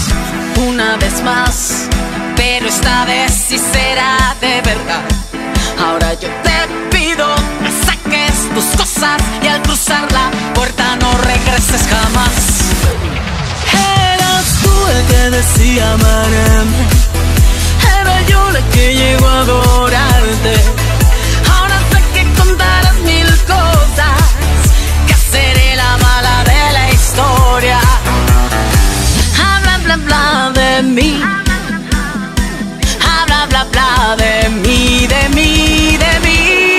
una vez más, pero esta vez sí será de verdad. Ahora yo te pido que saques tus cosas y al cruzar la puerta no regreses jamás. Eras tú el que decía amarme, era yo la que llegó a adorarte. Ahora sé que contarás mil cosas, que seré la mala de la historia. Habla bla bla de mí, habla bla bla de mí, de mí, de mí.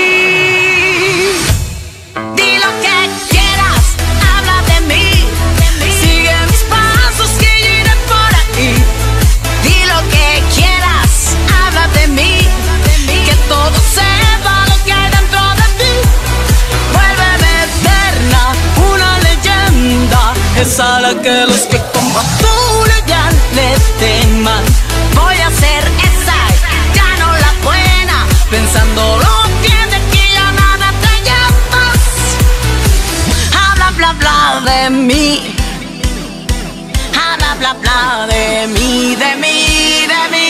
Di lo que quieras, habla de mí, sigue mis pasos que yo iré por ahí. Di lo que quieras, habla de mí, que todo sepa lo que hay dentro de ti. Vuélveme eterna, una leyenda, esa a la que los que como tú ya le teman. Voy a ser esa, ya no la buena, pensándolo bien de que ya nada te llamas. Habla bla bla de mí, habla bla bla de mí, de mí, de mí.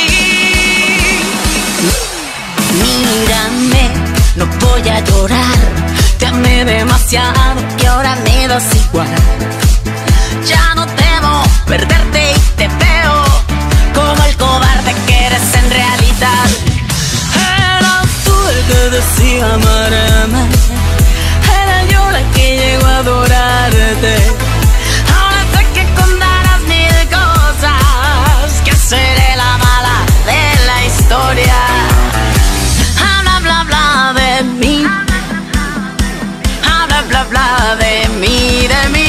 Mírame, no voy a llorar, te amé demasiado que ahora me das igual. Ya no temo perderte y te veo como el cobarde que eres en realidad. Eras tú el que decía amarme, era yo la que llegó a adorarte. Ahora sé que contarás mil cosas, que seré la mala de la historia. Habla bla bla de mí, habla bla bla de mí, de mí.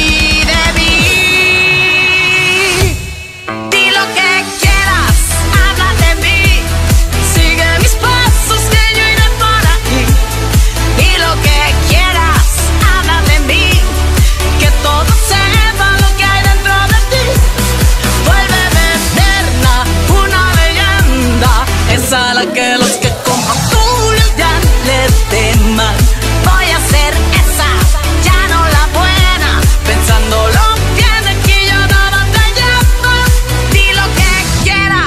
A la que los que como tú ya le teman. Voy a ser esa, ya no la buena, pensándolo bien de que yo nada te llamo. Di lo que quieras,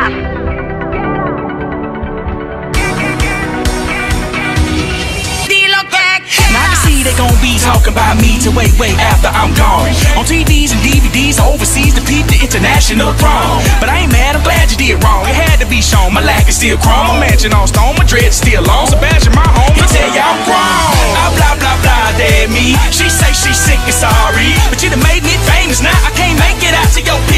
di lo que quieras. Now I can see they gon' be talking about me till way after I'm gone. On TVs and DVDs overseas to peep the international throng. But I ain't mad, I'm glad you did wrong. It had to be shown, my lack is still chrome. My mansion on stone, my dread's still on. Sebastian, my home, he tell ya I'm grown. Blah blah blah de me. She say she's sick and sorry, but you done made me famous now. I can't make it out to your